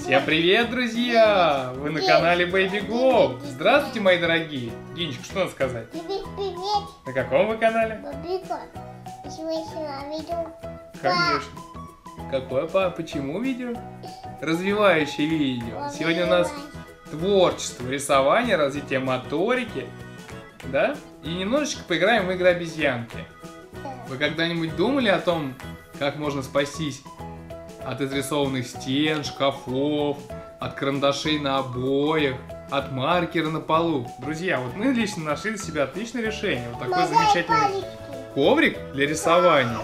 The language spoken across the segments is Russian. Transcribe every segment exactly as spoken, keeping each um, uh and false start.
Всем привет, друзья! Вы на канале Baby Go. Здравствуйте, мои дорогие. Динечка, что надо сказать? Привет, привет. На каком вы канале? Baby Go. Сегодня видео. Конечно. Какое, папа? Почему видео? Развивающее видео. Сегодня у нас творчество, рисование, развитие моторики. Да? И немножечко поиграем в игры обезьянки. Вы когда-нибудь думали о том, как можно спастись от изрисованных стен, шкафов, от карандашей на обоях, от маркера на полу? Друзья, вот мы лично нашли для себя отличное решение. Вот такой замечательный коврик для рисования.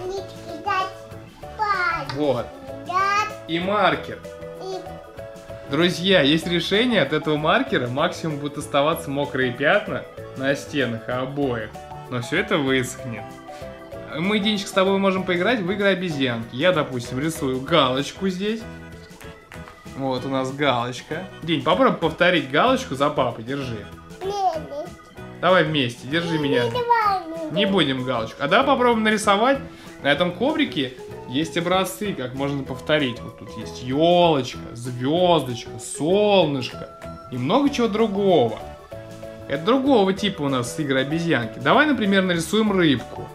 Вот. И маркер. Друзья, есть решение: от этого маркера максимум будут оставаться мокрые пятна на стенах и обоях. Но все это высохнет. Мы, Денечка, с тобой можем поиграть в игры обезьянки. Я, допустим, рисую галочку здесь. Вот у нас галочка. День, попробуй повторить галочку за папой. Держи. Давай вместе, держи меня. Не будем галочку. А давай попробуем нарисовать. На этом коврике есть образцы, как можно повторить. Вот тут есть елочка, звездочка, солнышко и много чего другого. Это другого типа у нас игры обезьянки. Давай, например, нарисуем рыбку.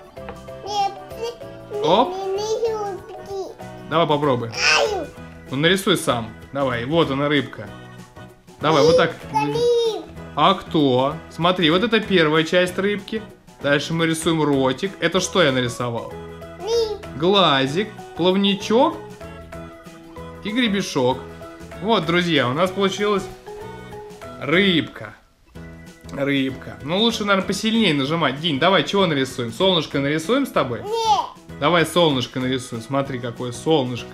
Оп. Давай попробуй. Ну нарисуй сам. Давай, вот она, рыбка. Давай, вот так. А кто? Смотри, вот это первая часть рыбки. Дальше мы рисуем ротик. Это что я нарисовал? Глазик, плавничок и гребешок. Вот, друзья, у нас получилась рыбка. Рыбка. Ну, лучше, наверное, посильнее нажимать. Динь, давай, чего нарисуем? Солнышко нарисуем с тобой? Нет. Давай солнышко нарисуем. Смотри, какое солнышко.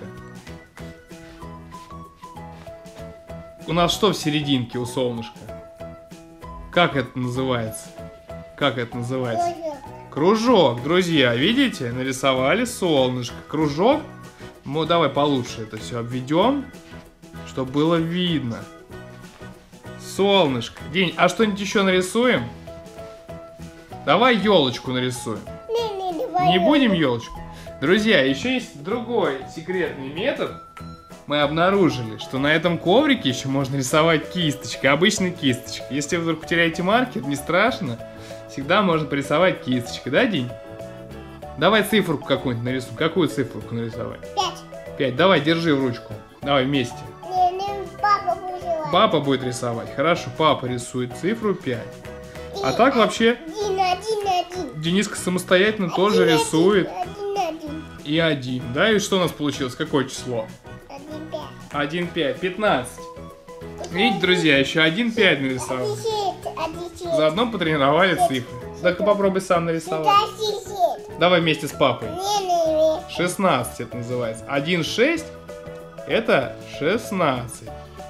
У нас что в серединке у солнышка? Как это называется? Как это называется? Кружок, друзья. Видите? Нарисовали солнышко. Кружок. Ну, давай получше это все обведем, чтобы было видно. Солнышко. День, а что-нибудь еще нарисуем? Давай елочку нарисуем. Не будем елочку? Друзья, еще есть другой секретный метод. Мы обнаружили, что на этом коврике еще можно рисовать кисточкой, обычной кисточкой. Если вы вдруг потеряете маркер, не страшно. Всегда можно порисовать кисточкой, да, Динь? Давай циферку какую-нибудь нарисуем. Какую циферку нарисовать? Пять. Пять. Давай, держи в ручку. Давай вместе. Не, не, папа будет рисовать. Папа будет рисовать. Хорошо, папа рисует цифру пять. А так вообще Один, один, один. Дениска самостоятельно тоже Один, рисует. Один, один. И один. Да, и что у нас получилось? Какое число? Один, пять. один, пять. пятнадцать. Видите, друзья, еще один, пять нарисовал. Один, шесть. Один, шесть. Заодно потренировали цифры. Так-ка попробуй сам нарисовать. Один, шесть. Давай вместе с папой. Не, не, не. шестнадцать это называется. один, шесть это шестнадцать.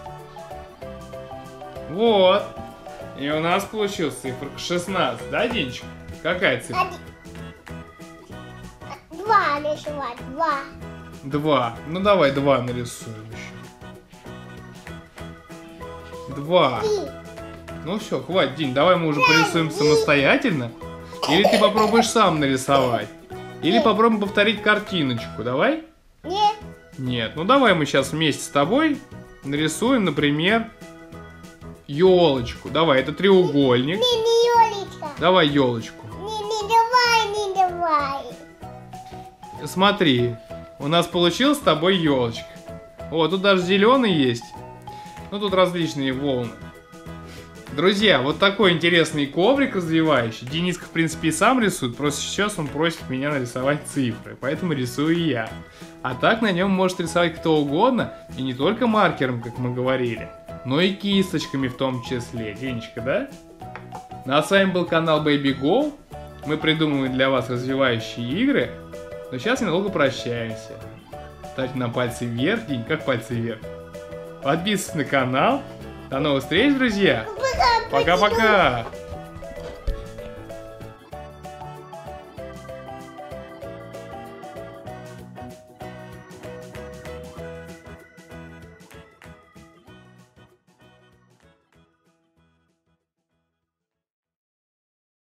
Вот. И у нас получилась цифра шестнадцать. Да, Динчик? Какая цифра? Один. Два рисовать. Два. два. Ну давай два нарисуем еще. два. Три. Ну все, хватит, Динь, давай мы уже порисуем самостоятельно. Или ты попробуешь сам нарисовать. Или попробуем повторить картиночку. Давай? Нет. Нет. Ну давай мы сейчас вместе с тобой нарисуем, например, елочку. Давай, это треугольник. Не, не, Юлечка. Давай елочку. Не, не давай, не давай. Смотри, у нас получилась с тобой елочка. О, тут даже зеленый есть. Ну тут различные волны. Друзья, вот такой интересный коврик развивающий. Дениска, в принципе, и сам рисует, просто сейчас он просит меня нарисовать цифры, поэтому рисую я. А так на нем может рисовать кто угодно, и не только маркером, как мы говорили, но и кисточками в том числе. Денечка, да? Ну а с вами был канал Baby Go. Мы придумываем для вас развивающие игры. Но сейчас ненадолго прощаемся. Ставьте нам пальцы вверх. День, как пальцы вверх? Подписывайтесь на канал. До новых встреч, друзья! Пока-пока!